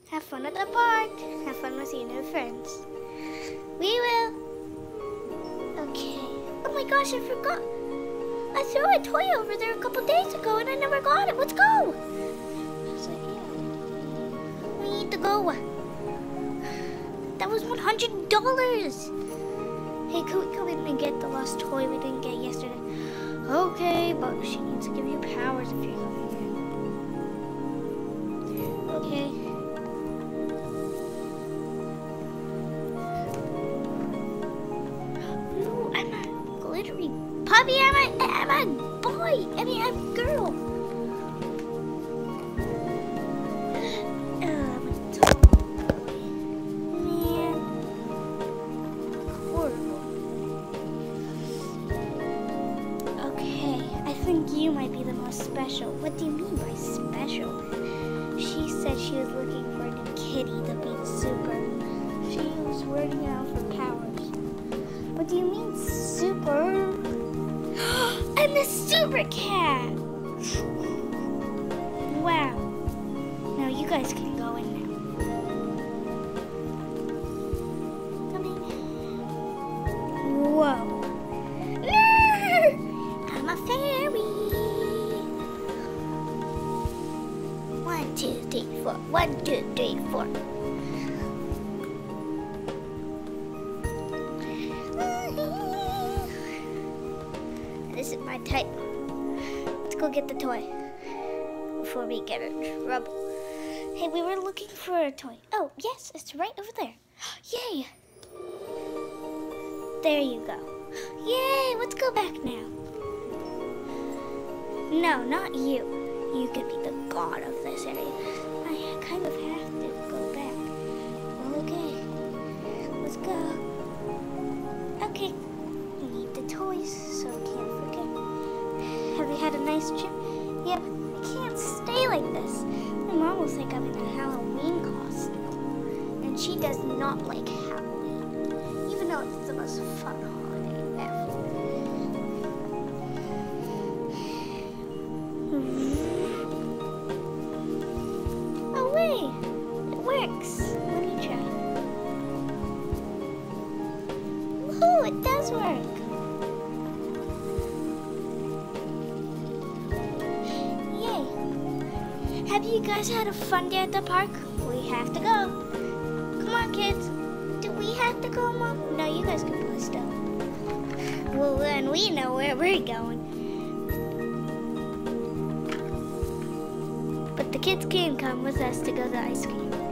Have fun at the park. Have fun with your new friends. We will. Okay. Oh my gosh, I forgot. I threw a toy over there a couple days ago and I never got it. Let's go. I was like, yeah. We need to go. That was $100. Hey, could we come in and get the lost toy we didn't get yesterday? Okay, but she needs to give you powers if you're coming here. Okay. Ooh, I'm a glittery puppy. I'm a boy. I'm a girl. I'm a tall boy. Man. Horrible. Okay, I think you might be the most special. What do you mean by special? She said she was looking for a new kitty to be super. She was working out for powers. What do you mean super? I'm the super cat! Wow. Now you guys can go in now. Coming. Whoa. I'm a fairy. 1, 2, 3, 4. 1, 2, 3, 4. This is my type. Let's go get the toy before we get in trouble. Hey, we were looking for a toy. Oh, yes, it's right over there. Yay! There you go. Yay, let's go back now. No, not you. You could be the god of this area. I kind of have to go back. Well, okay. Let's go. Okay. We need the toys, so we can't forget. Have you had a nice trip? Yep. I can't stay like this. My mom will think I'm in a Halloween costume. And she does not like Halloween. Even though it's the most fun holiday ever. Oh wait, it works. Let me try. Woohoo, it does work. Yay. Have you guys had a fun day at the park? We have to go. Come on, kids. Do we have to go, Mom? No, you guys can play still. Well, then we know where we're going. But the kids can come with us to go to the ice cream.